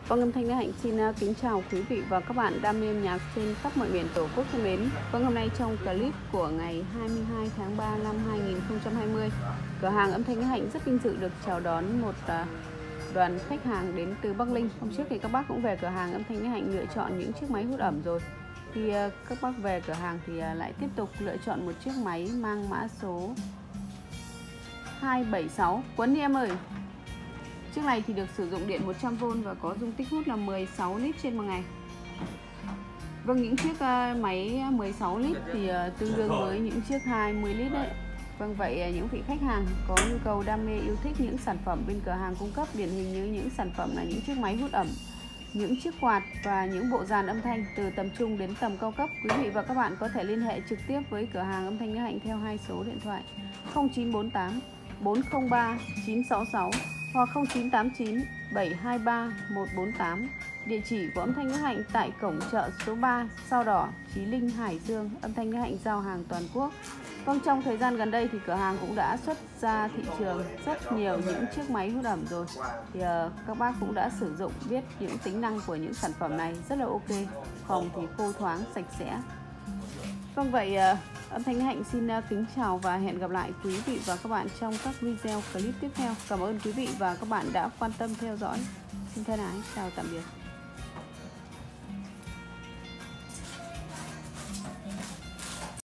Vâng, âm thanh Đức Hạnh xin kính chào quý vị và các bạn đam mê âm nhạc trên khắp mọi miền Tổ quốc thân mến. Vâng, hôm nay trong clip của ngày 22 tháng 3 năm 2020, cửa hàng âm thanh Đức Hạnh rất vinh dự được chào đón một đoàn khách hàng đến từ Bắc Ninh. Hôm trước thì các bác cũng về cửa hàng âm thanh Đức Hạnh lựa chọn những chiếc máy hút ẩm rồi. Khi các bác về cửa hàng thì lại tiếp tục lựa chọn một chiếc máy mang mã số 276. Quấn đi em ơi! Chiếc này thì được sử dụng điện 100V và có dung tích hút là 16 lít trên một ngày. Vâng, những chiếc máy 16 lít thì tương đương với những chiếc 20 lít đấy. Vâng, vậy những vị khách hàng có nhu cầu đam mê yêu thích những sản phẩm bên cửa hàng cung cấp, điển hình như những sản phẩm là những chiếc máy hút ẩm, những chiếc quạt và những bộ dàn âm thanh từ tầm trung đến tầm cao cấp, quý vị và các bạn có thể liên hệ trực tiếp với cửa hàng âm thanh Đức Hạnh theo hai số điện thoại 0948 403 966 hoặc 0989 723 148. Địa chỉ của âm thanh Đức Hạnh tại cổng chợ số 3 Sao Đỏ, Chí Linh, Hải Dương. Âm thanh Đức Hạnh giao hàng toàn quốc. Vâng, trong thời gian gần đây thì cửa hàng cũng đã xuất ra thị trường rất nhiều những chiếc máy hút ẩm rồi. Thì các bác cũng đã sử dụng, biết những tính năng của những sản phẩm này rất là ok. Phòng thì khô thoáng, sạch sẽ. Vâng, vậy âm thanh Đức Hạnh xin kính chào và hẹn gặp lại quý vị và các bạn trong các video clip tiếp theo. Cảm ơn quý vị và các bạn đã quan tâm theo dõi. Xin thân ái, chào tạm biệt.